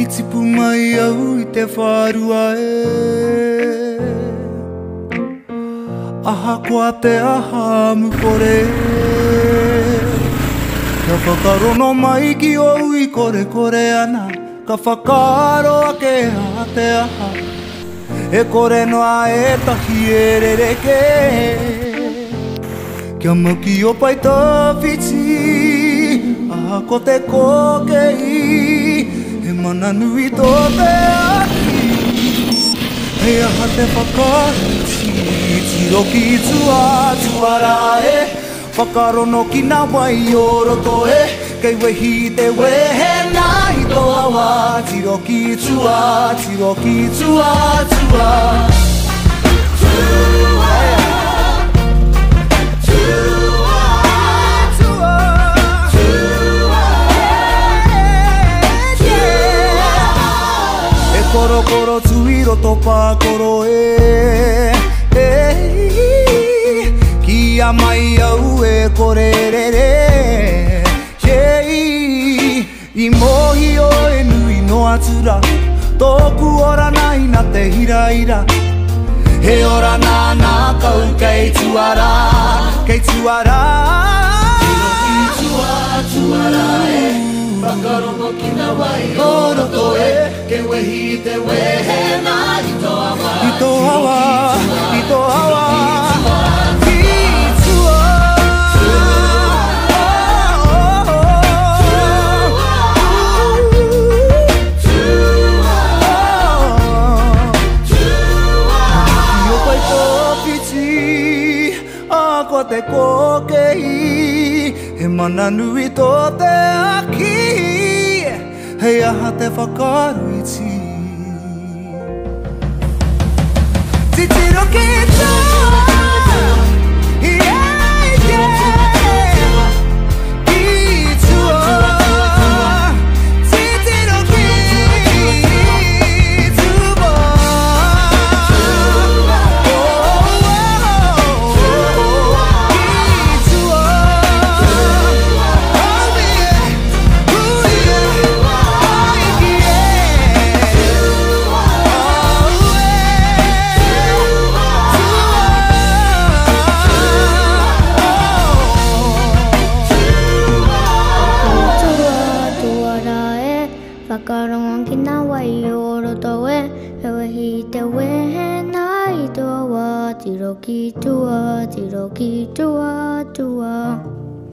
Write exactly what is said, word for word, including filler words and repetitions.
tipu mai au I te whārua e Aha koa te aha mukore Ka whakarono mai ki o I kore kore ana Ka whakaro ake a te aha E kore noa e tahi e rereke Kia maki o pai tawhiti Aha ko te kokei He mana nui tō te aki Hei aha te whakariti Tiro ki tua tuara e Whakarono ki nā wai o roto e Kei wehi te wehe nai tō awa Tiro ki tua, tiro ki tua, tua Koro koro tuiro to pākoro e e Ki a mai au e kore re re Yei I mohi o e nui no atura Tōku ora nai na te hira ira He ora nā nā kau kei tuara Kei tuara Tiro ki tua tuara e Whakarono ki nā wai o roto e Ke wehi te wehe nā I tō awa I tō awa, I tō awa Ki tua Ki o pai tōpiti A koa te kokei He mana nui tō te aki Hei aha te whakaruiti Titiro ki tā